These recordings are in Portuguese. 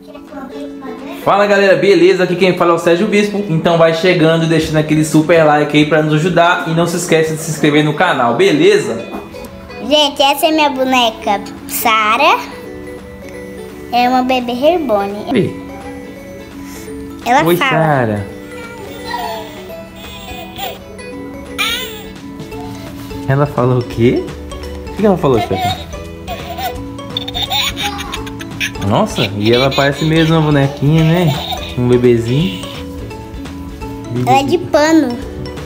Fala galera, beleza? Aqui quem fala é o Sérgio Bispo. Então vai chegando e deixando aquele super like aí pra nos ajudar. E não se esqueça de se inscrever no canal, beleza? Gente, essa é minha boneca Sarah. É uma bebê Reborn. Ela Oi, fala. Sarah. Ela falou o quê? O que ela falou, Stefan? Nossa, e ela parece mesmo uma bonequinha, né? Um bebezinho. Ela é de pano.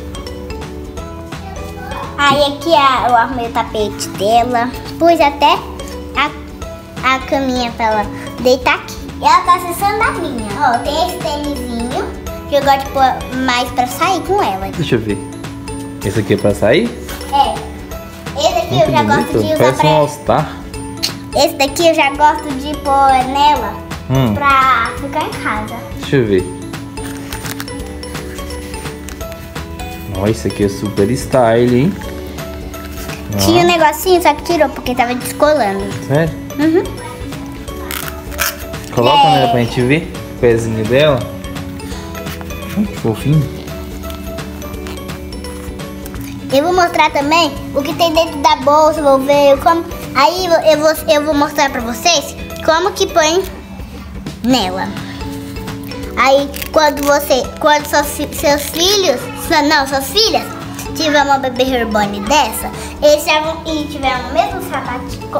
Aí aqui eu arrumei o tapete dela. Pus até a caminha pra ela deitar aqui. E ela tá sem sandalinha. Ó, tem esse tênisinho que eu gosto de pôr mais pra sair com ela. Deixa eu ver. Esse aqui é pra sair? É. Esse aqui Muito eu já bonito. gosto de usar Parece um All-Star. Esse daqui eu já gosto de pôr nela pra ficar em casa. Deixa eu ver. Nossa, esse aqui é super style, hein? Tinha um negocinho, só que tirou porque tava descolando. Sério? Uhum. Coloca nela pra gente ver o pezinho dela. Que fofinho. Eu vou mostrar também o que tem dentro da bolsa, vou ver como. Aí eu vou mostrar pra vocês como que põe nela. Aí quando seus filhos, suas filhas tiver uma bebê Reborn dessa, eles e tiver o mesmo sapatinho,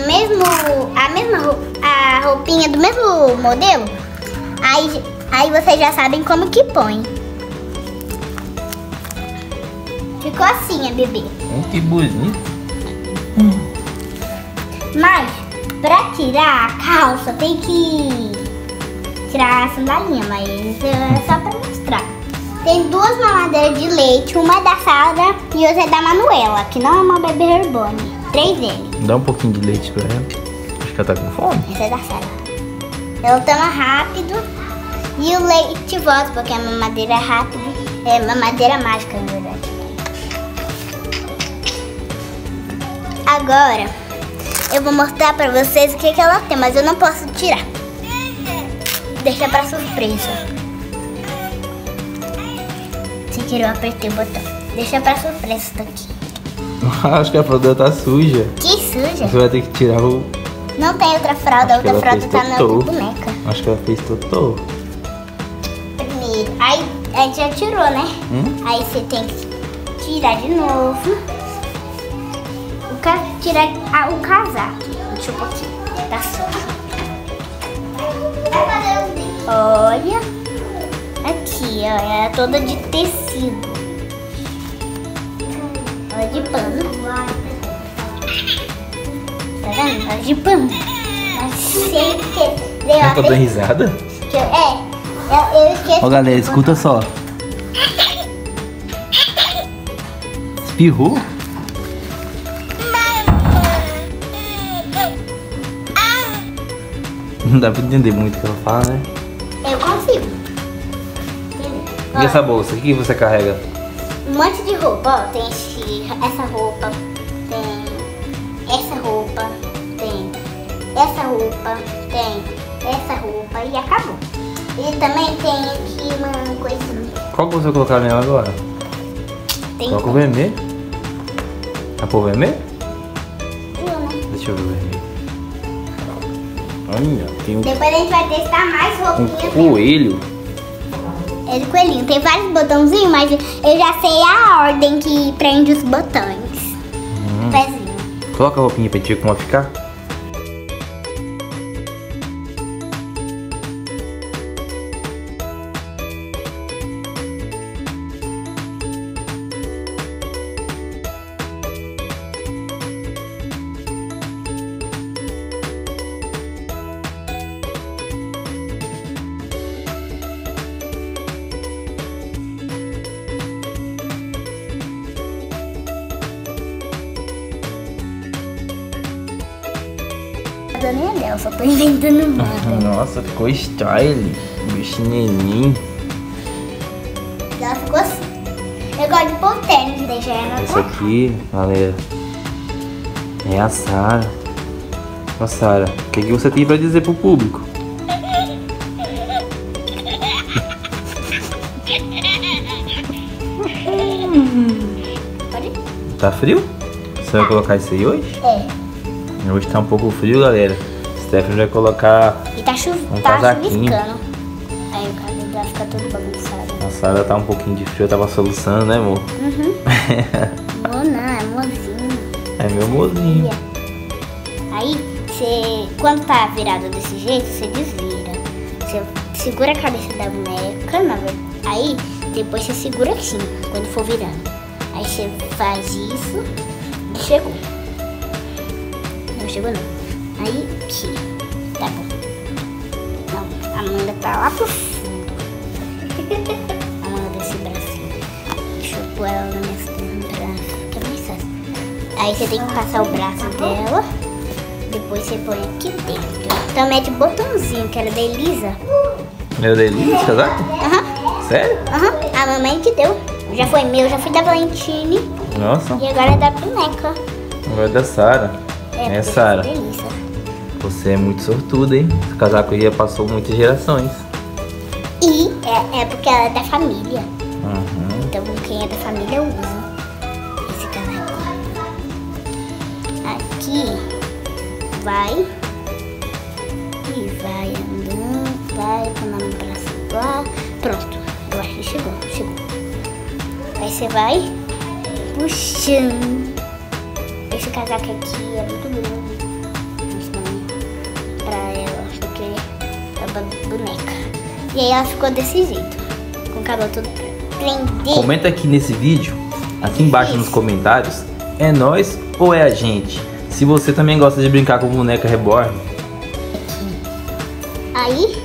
a roupinha do mesmo modelo, aí vocês já sabem como que põe. Ficou assim a bebê. Que bonito. Mas pra tirar a calça tem que tirar a sandalinha, mas é só pra mostrar. Tem duas mamadeiras de leite, uma é da Sarah e outra é da Manuela, que não é uma bebê Reborn. 3L. Dá um pouquinho de leite pra ela. Acho que ela tá com fome. Essa é da Sarah. Ela toma rápido e o leite volta, porque a mamadeira é rápido. É mamadeira mágica, na verdade. Agora eu vou mostrar pra vocês o que ela tem, mas eu não posso tirar. Deixa pra surpresa. Sem querer eu apertei o botão. Deixa pra surpresa isso daqui. Acho que a fralda tá suja. Que suja? Você vai ter que tirar o... Não tem outra fralda, a outra fralda tá na outra boneca. Acho que ela fez totô. Primeiro, aí a gente já tirou, né? Aí você tem que tirar de novo. Tirar o casaco. Deixa um pouquinho. Tá sujo. Olha. Aqui, ó. Ela é toda de tecido. Ela é de pano. Tá vendo? Ela é de pano. Mas sem que... Não tô dando risada? Eu esqueci. Ó, galera, escuta só. Espirrou? Não dá pra entender muito o que ela fala, né? Eu consigo. E essa bolsa? O que você carrega? Um monte de roupa, ó. Tem essa roupa, tem essa roupa, tem essa roupa, tem essa roupa e acabou. E também tem aqui uma coisinha. Qual que você vai colocar nela agora? Tem Coloca o vermelho. Vai pôr o vermelho? Deixa eu ver o vermelho. Olha, tem um Depois a gente vai testar mais roupinhas. coelho. É de coelhinho. Tem vários botãozinhos, mas eu já sei a ordem que prende os botões. Pezinho. Coloca a roupinha pra gente ver como vai ficar. Nem é dela, só tô inventando moda. Nossa, ficou style. Chinelinho. Ela ficou assim. Eu gosto de pôr tênis, deixar ela. Esse aqui, galera, é a Sarah. Ó, Sarah, o que você tem pra dizer pro público? Tá frio? Você vai colocar isso aí hoje? É. Hoje tá um pouco frio, galera. Stephanie vai colocar E tá casaquinho. chuviscando. Aí o cabelo vai ficar todo bagunçado. A Sara tá um pouquinho de frio, eu tava soluçando, né, amor? Uhum. Amor não, é mozinho. É meu mozinho. Aí, quando tá virado desse jeito, você desvira. Você segura a cabeça da boneca, aí depois você segura assim, quando for virando. Aí você faz isso e chegou. Não chegou não. Aí, aqui. Tá bom. Não, a manga tá lá pro fundo. A manga desse bracinho. Deixa eu pôr ela na minha pra ficar mais fácil. Aí você tem que passar o braço dela. Depois você põe aqui dentro. Então mete o botãozinho, que era da Elisa. Meu delícia, esse casaco? Aham. Sério? Aham. A mamãe que deu. Já foi meu, já fui da Valentine. Nossa. E agora é da boneca. Agora é da Sara. É, Sara. Delícia. Você é muito sortuda, hein? Esse casaco aí já passou muitas gerações. E é porque ela é da família. Uhum. Então quem é da família usa esse casaco. Aqui vai e vai andando, vai com o braço lá. Pronto, eu acho que chegou. Aí você vai puxando. Esse casaco aqui é muito grande pra ela, porque é uma boneca. E aí ela ficou desse jeito, com o cabelo todo prendido. Comenta aqui nesse vídeo, aqui embaixo nos comentários, é nós ou é a gente? Se você também gosta de brincar com boneca reborn. Aí,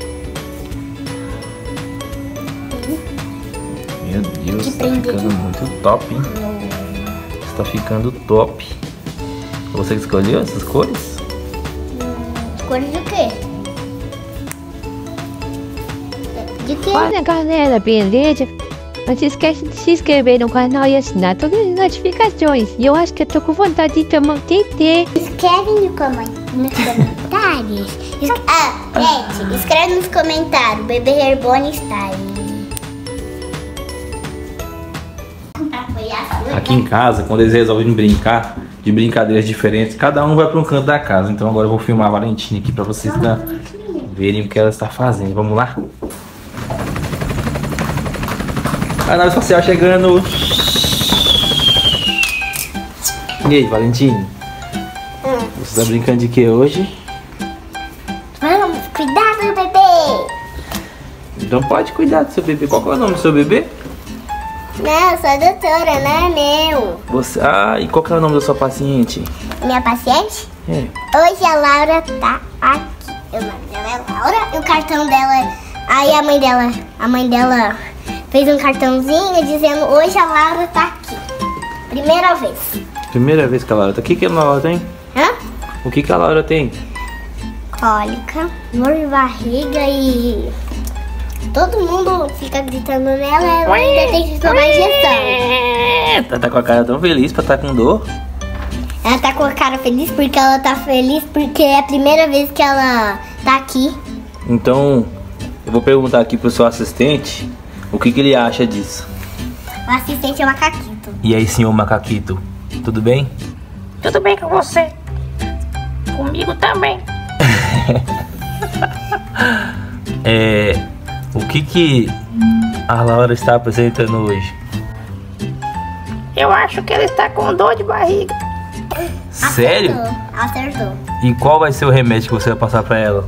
meu Deus, tá ficando muito top, hein? Você tá ficando top. Você que escolheu essas cores? cores do quê? De quê? Olha, galera, beleza? Não se esquece de se inscrever no canal e assinar todas as notificações. E eu acho que eu tô com vontade de tomar um TT. Escreve nos comentários. Gente, escreve nos comentários. Bebê Reborn Style. Aqui em casa, quando eles resolvem brincar de brincadeiras diferentes, cada um vai para um canto da casa. Então agora eu vou filmar a Valentina aqui para vocês verem o que ela está fazendo. Vamos lá? A nave espacial chegando. E aí, Valentina? Você tá brincando de que hoje? Vamos, cuidado, bebê. Então pode cuidar do seu bebê. Qual que é o nome do seu bebê? Não, eu sou a doutora, não é meu. Você... Ah, e qual que é o nome da sua paciente? Minha paciente? É. Hoje a Laura tá aqui. O nome dela é Laura e o cartão dela é... Aí a mãe dela fez um cartãozinho dizendo hoje a Laura tá aqui. Primeira vez. Primeira vez que a Laura tá. O que a Laura tem? Hã? O que a Laura tem? Cólica, dor de barriga e... Todo mundo fica gritando nela, ela ainda tem que tomar injeção. Ela tá com a cara tão feliz pra estar com dor. Ela tá com a cara feliz porque ela tá feliz porque é a primeira vez que ela tá aqui. Então, eu vou perguntar aqui pro seu assistente o que ele acha disso. O assistente é o Macaquito. E aí, senhor Macaquito, tudo bem? Tudo bem com você? Comigo também. O que a Laura está apresentando hoje? Eu acho que ela está com dor de barriga. Sério? Acertou. E qual vai ser o remédio que você vai passar pra ela?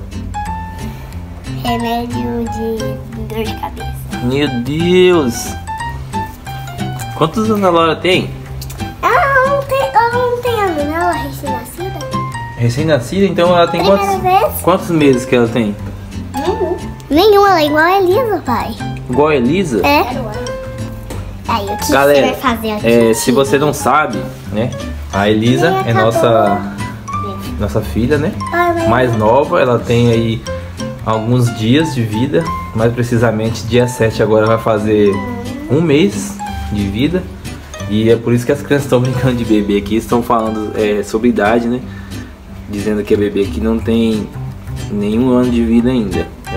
Remédio de dor de cabeça. Meu Deus! Quantos anos a Laura tem? Ela não tem ano, não? Ela é recém-nascida? Recém-nascida, então ela tem Primeira vez? quantos meses que ela tem? Nenhum, ela é igual a Elisa, pai. Igual a Elisa? É. Aí, o que Galera, você vai fazer aqui? se você não sabe, né? A Elisa é nossa filha, né? Mais nova, ela tem aí alguns dias de vida. Mais precisamente, dia 7 agora vai fazer um mês de vida. E é por isso que as crianças estão brincando de bebê aqui. Estão falando sobre idade, né? Dizendo que a bebê aqui não tem nenhum ano de vida ainda. É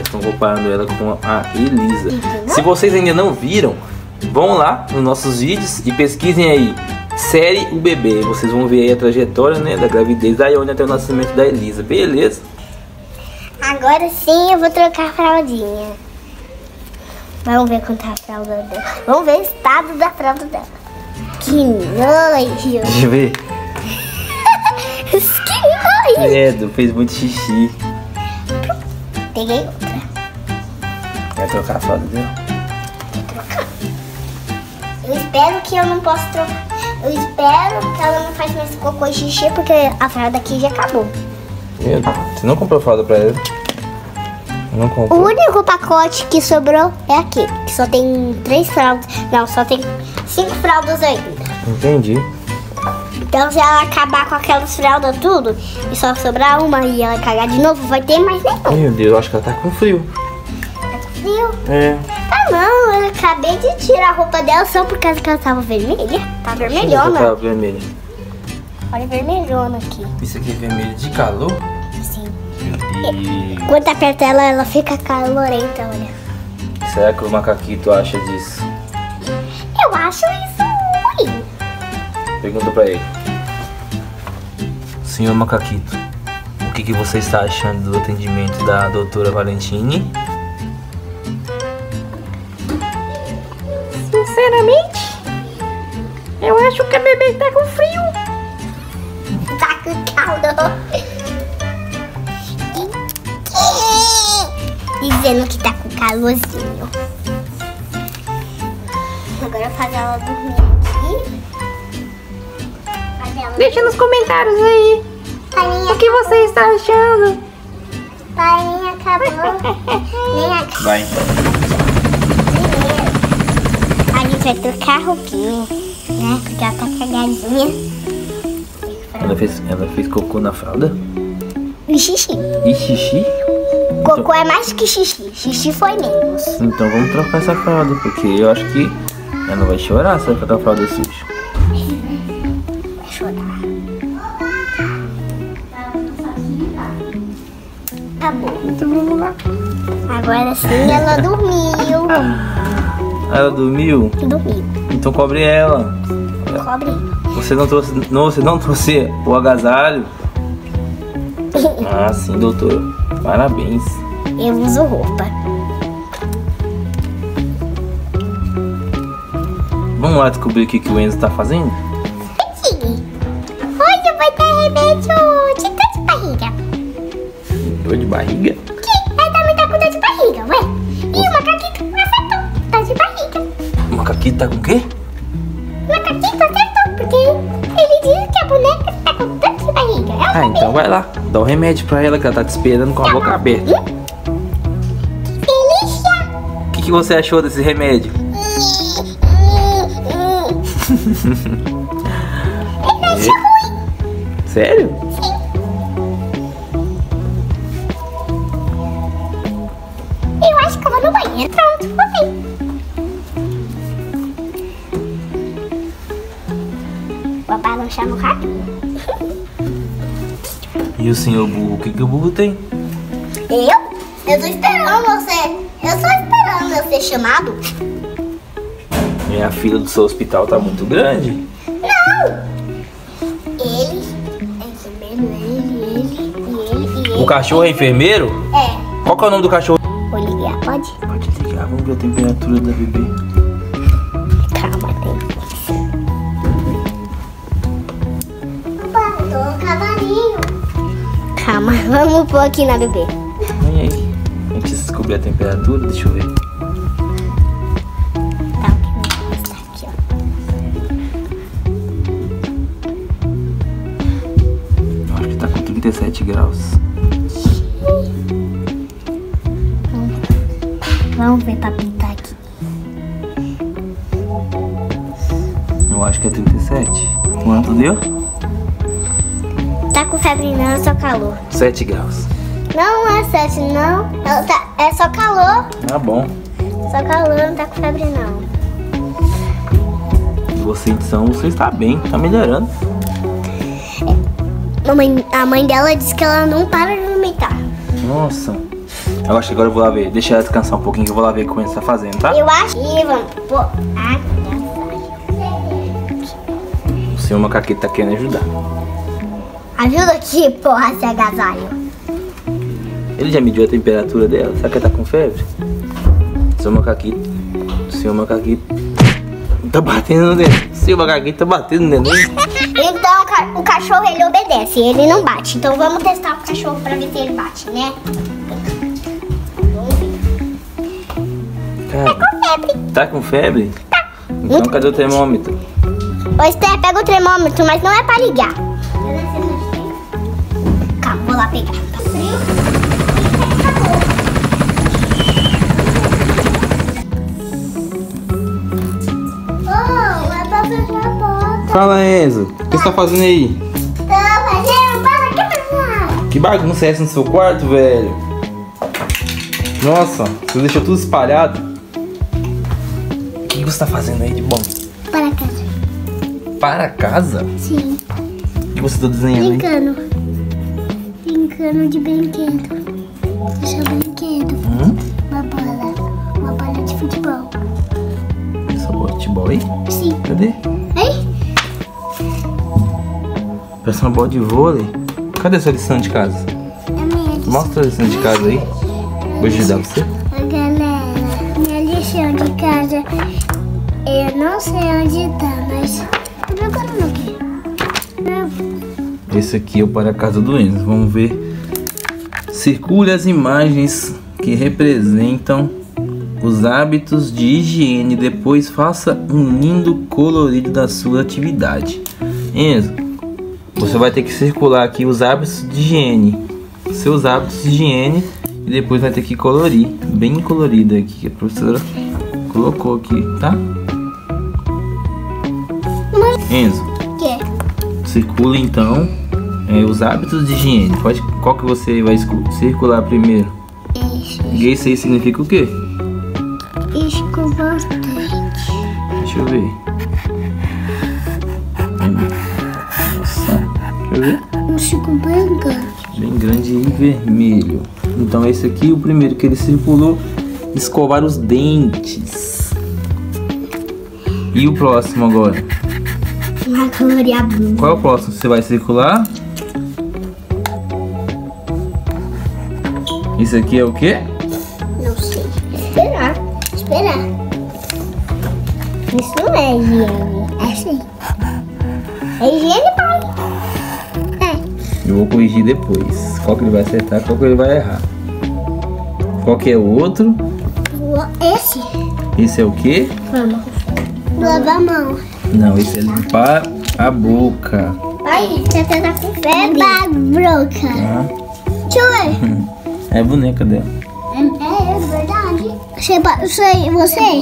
estão comparando ela com a Elisa. Se vocês ainda não viram, vão lá nos nossos vídeos e pesquisem aí série O Bebê. Vocês vão ver aí a trajetória, né, da gravidez da Ione até o nascimento da Elisa, beleza? Agora sim eu vou trocar a fraldinha. Vamos ver como tá a fralda dela. Vamos ver o estado da fralda dela. Que nojo. Deixa eu ver. Que nojo. Credo, fez muito xixi. Peguei outra. Vai trocar a fralda dela? Vou trocar. Eu espero que eu não possa trocar. Eu espero que ela não faça mais cocô e xixi, porque a fralda aqui já acabou. Meu Deus, você não comprou fralda pra ela? Não O comprou. único pacote que sobrou é aqui, que só tem 3 fraldas. Não, só tem 5 fraldas ainda. Entendi. Então se ela acabar com aquelas fraldas tudo e só sobrar uma e ela cagar de novo, vai ter mais nenhum. Meu Deus, eu acho que ela tá com frio. Tá com frio? É. Ah não, eu acabei de tirar a roupa dela só por causa que ela tava vermelha. Tá Tá vermelhona. vermelho. Olha vermelhona aqui. Isso aqui é vermelho de calor? Sim. Meu Deus. Quando aperta ela, ela fica calorenta, olha. Será que o macaquito acha disso? Eu acho isso ruim. Pergunta pra ele. Senhor Macaquito, o que você está achando do atendimento da doutora Valentine? Sinceramente, eu acho que a bebê tá com frio. Tá com calor. Dizendo que tá com calorzinho. Agora eu faço ela dormir aqui. Deixa nos comentários aí Parinha, o que você está achando. parinha acabou. Nem acabou. Vai então. A gente vai trocar a roupinha, né? Porque ela tá cagadinha. Ela fez cocô na fralda? E xixi. E xixi? Cocô é mais que xixi. Xixi foi menos. Então vamos trocar essa fralda, porque eu acho que ela não vai chorar se ela ficar com a fralda suja. Vai chorar. Acabou. Então vamos lá. Agora sim ela dormiu. Ela dormiu? Dormiu. Então cobre ela. Cobre. Você não trouxe o agasalho? Ah, sim, doutor. Parabéns. Eu uso roupa. Vamos lá descobrir o que o Enzo tá fazendo? Sim. Hoje vai ter remédio de dor de barriga. Dor de barriga? Que? Ela também tá com dor de barriga, ué? E o macaquito acertou. Dor de barriga. O macaquito tá com o quê? O macaquito acertou, porque ele disse que a boneca tá com dor de barriga. Ela Ah, também. então vai lá. Dá o remédio pra ela que ela tá te esperando com a boca aberta. Delícia. O que você achou desse remédio? Eu acho ruim. Sério? Eu acho que eu vou no banheiro. Pronto, voltei. Vou balançar no ratinho. E o senhor burro? O que o burro tem? Eu tô esperando você. Eu tô esperando eu ser chamado. Minha fila do seu hospital tá muito grande. Ele é enfermeiro, ele. O cachorro é enfermeiro? É. Qual que é o nome do cachorro? Vou ligar, pode? Pode ligar, vamos ver a temperatura da bebê. Calma, tem. Tô cavalinho. Calma, vamos pôr aqui na bebê. Vem aí. A gente descobrir a temperatura, deixa eu ver. Tá, vou mostrar aqui, ó. Eu acho que tá com 37 graus. Vamos ver pra pintar aqui. Eu acho que é 37. Quanto deu? Tá com febre não, é só calor. 7 graus. Não é 7 não. É só calor. Tá bom. Só calor, não tá com febre não. Você então, você está bem, tá melhorando. A mãe dela disse que ela não para de vomitar. Nossa. Eu acho que agora eu vou lá ver. Deixa ela descansar um pouquinho que eu vou lá ver o que o Enzo tá fazendo, tá? Eu acho que vamos pôr O senhor macaquito tá querendo ajudar. ajuda aqui, porra, esse agasalho. Ele já mediu a temperatura dela? Será que ela tá com febre? O senhor macaquito tá batendo no neném. O senhor macaquito tá batendo no neném. Então o cachorro ele obedece, ele não bate. Então vamos testar o cachorro pra ver se ele bate, né? Cara, tá com febre? Então cadê o termômetro? Ô Esther, pega o termômetro, mas não é pra ligar. Calma, vou lá pegar. Tá frio? Fala, Enzo. O que você tá fazendo aí? Tô fazendo para Que bagunça é essa no seu quarto, velho? Nossa, você deixou tudo espalhado. O que você tá fazendo aí de bom? para casa. Para casa? Sim, O que você tá desenhando aí? brincando de brinquedo. Deixa o brinquedo. Uma bola de futebol. Essa bola de futebol aí? Sim. Cadê? Aí? Parece uma bola de vôlei. Cadê a sua lição de casa? É minha lição. Mostra a lição de casa aí. Vou ajudar você. Galera, minha lição de casa, eu não sei onde tá, mas tô procurando aqui. Esse aqui é o para casa do Enzo. Vamos ver. Circule as imagens que representam os hábitos de higiene. Depois faça um lindo colorido da sua atividade. Enzo, você vai ter que circular aqui os hábitos de higiene. Seus hábitos de higiene. E depois vai ter que colorir. Bem colorido aqui que a professora colocou aqui, tá? Enzo, Que? circula então os hábitos de higiene. Qual que você vai circular primeiro? Isso aí significa o quê? Escova os dentes. Deixa eu ver. Nossa, deixa eu ver. Um chico branco. Bem grande e vermelho. Então esse aqui, o primeiro que ele circulou, escovar os dentes. E o próximo agora? Vai colorear blue. Qual é o próximo que você vai circular? Isso aqui é o quê? Não sei. Esperar. Isso não é higiene. É sim. É higiene, pai. Eu vou corrigir depois. Qual que ele vai acertar, qual que ele vai errar. Qual que é o outro? Esse. Esse é o quê? Vamos. Lavar a mão. Não, esse é limpar a boca. Pai, você tá com febre. Broca. Tá? Deixa eu ver. É a boneca dela. É verdade. Você?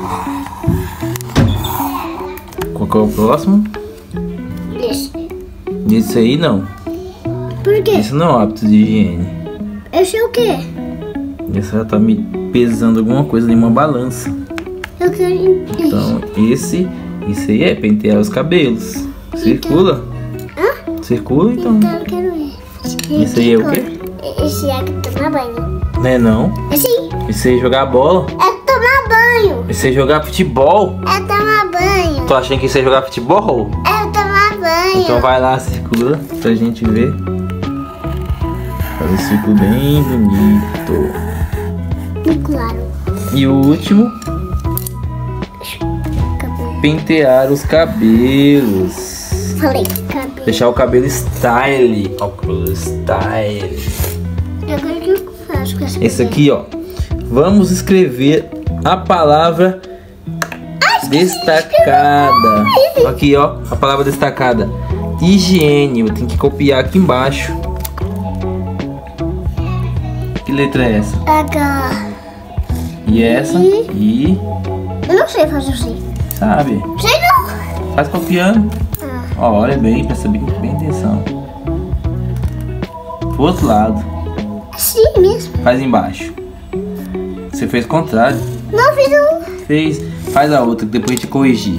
Qual que é o próximo? Esse. Esse aí não. Por quê? Isso não é um hábito de higiene. Esse é o quê? Esse já tá me pesando alguma coisa em uma balança. Eu quero entender. Então, isso aí é pentear os cabelos. Circula. Hã? Circula, então. Então eu quero ver. Esse aí é o quê? Esse é que tomar banho. Não é não. Esse Esse aí é jogar bola. é tomar banho. Esse aí é jogar futebol. É tomar banho. Tô achando que isso é jogar futebol? É tomar banho. Então vai lá, circula pra gente ver. Faz um círculo bem bonito. E claro. E o último, Cabelo. pentear os cabelos. Falei, cabelo. Deixar o cabelo style. Ó, o cabelo style. Agora o que eu faço com essa Esse aqui, ó. Vamos escrever a palavra destacada. Aqui, ó. A palavra destacada. Higiene. Eu tenho que copiar aqui embaixo. Que letra é essa? H. E essa? I. Eu não sei fazer assim. Sabe? Sei não. Faz copiando. Ó, olha bem, presta bem atenção. Pro outro lado. Assim mesmo. Faz embaixo. Você fez o contrário. Não fiz um. Fez. Faz a outra, que depois a gente corrigir.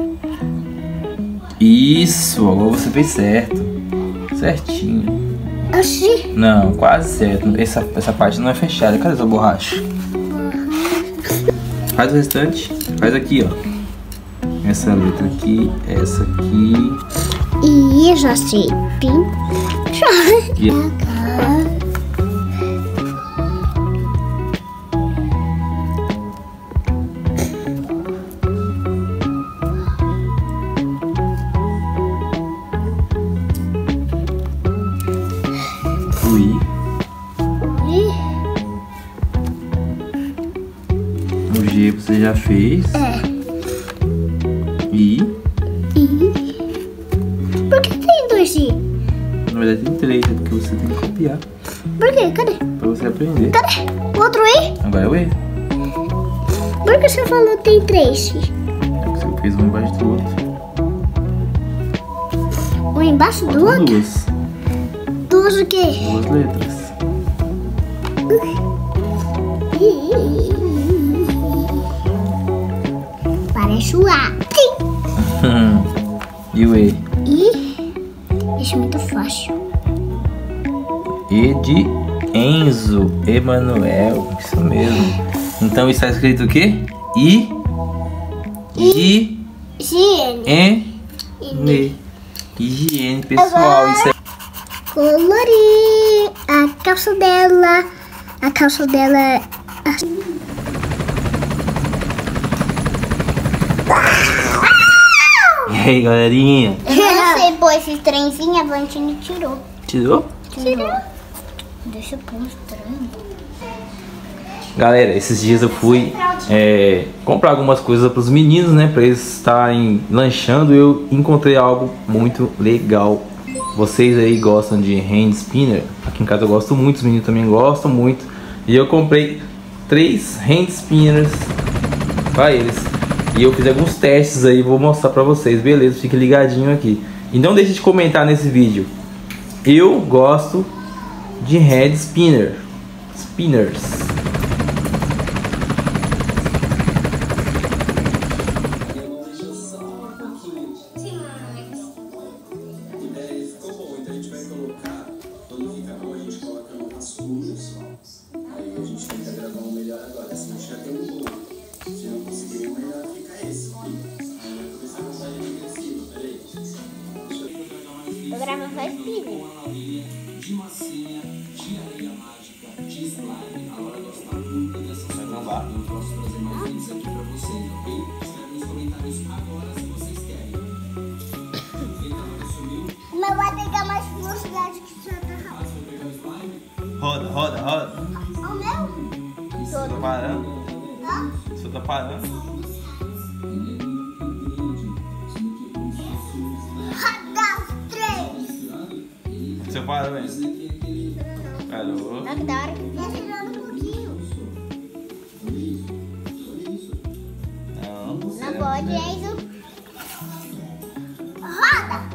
Isso, agora você fez certo. Certinho. Oxi. Não, quase certo. Essa parte não é fechada. Cadê sua borracha? Faz o restante. Faz aqui, ó. Essa letra aqui, essa aqui. E já sei. E... O G você já fez. I. Por que tem 2 I? Na verdade tem 3, é porque você tem que copiar. Por quê? Cadê? Pra você aprender. Cadê? O outro I? Agora é o E. Por que você falou que tem 3 I? É porque você fez um embaixo do outro. Um embaixo do Faltam outro? duas. Duas o quê? 2 letras. Parece o A. E o E? Isso é muito fácil. E de Enzo Emanuel. Isso mesmo. Então está escrito o quê? Higiene. Higiene, pessoal. Isso é... Colorir a calça dela. A calça dela. E aí, galerinha? Eu não sei pôr esse trenzinho, a Vantine tirou. Tirou? Tirou. Deixa eu pôr estranho. Galera, esses dias eu fui comprar algumas coisas para os meninos, né? Para eles estarem lanchando. Eu encontrei algo muito legal. Vocês aí gostam de hand spinner? Aqui em casa eu gosto muito, os meninos também gostam muito. E eu comprei 3 hand spinners para eles. E eu fiz alguns testes aí, vou mostrar para vocês, beleza? Fique ligadinho aqui. E não deixe de comentar nesse vídeo. Eu gosto de hand spinners. Eu gravo só spinner. O meu vai pegar mais velocidade que o seu tá. Roda. O meu? Você tá parando? Hã? Você tá parando? Roda os 3. Você parou ainda? Parou. Olha que da hora. Tá girando um pouquinho. Não pode, Enzo. Roda!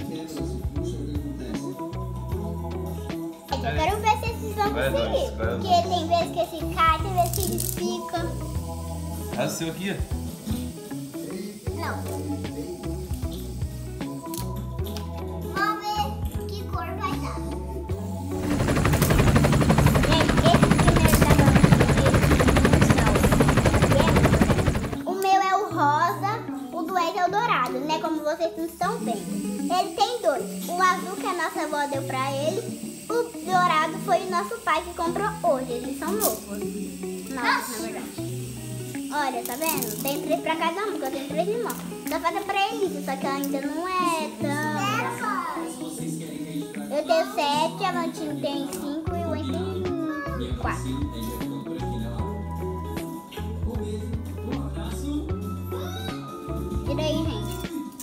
Eu quero ver se esses vão conseguir. Porque tem vezes que esse cai, tem vezes que eles ficam. É o seu aqui, ó. Não. Vamos ver que cor vai dar. Gente, esse primeiro tá. O meu é o rosa, o do Ed é o dourado, né? Como vocês não estão vendo. Ele tem 2. O azul que a nossa avó deu pra ele. O dourado foi o nosso pai que comprou hoje. Eles são novos. Novos, na verdade. Olha, tá vendo? Tem 3 pra cada um, porque eu tenho 3 irmãos. Só falta pra Elisa, só que ela ainda não é tão... Eu tenho 7, a Vantine tem 5 e o Enzo tem 4. Tira aí, gente.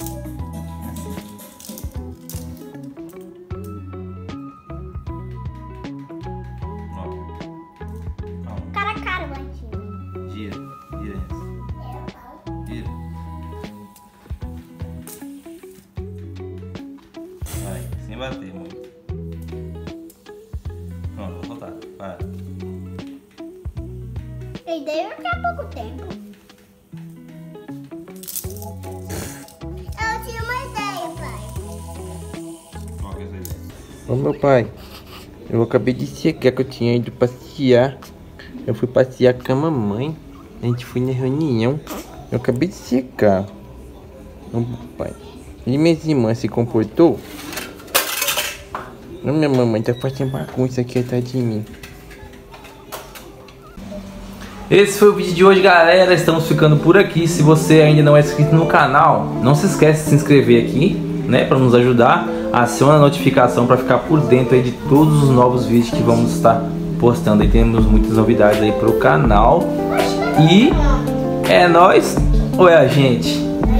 Cara a cara, Vantine. Gira. Vai, sem bater muito. Pronto, vou voltar. Para. E daí eu quero pouco tempo. Eu tinha uma ideia, pai. Qual que é essa ideia? Ô meu pai, Eu acabei de secar que eu tinha ido passear. Eu fui passear com a mamãe. A gente foi na reunião. Eu acabei de secar. Ô pai. E minhas irmãs se comportou? A minha mamãe tá fazendo bagunça aqui atrás de mim. Esse foi o vídeo de hoje, galera. Estamos ficando por aqui. Se você ainda não é inscrito no canal, não se esquece de se inscrever aqui, né, para nos ajudar. Aciona a notificação para ficar por dentro aí de todos os novos vídeos que vamos estar postando. E temos muitas novidades aí pro canal. E é nóis ou é a gente?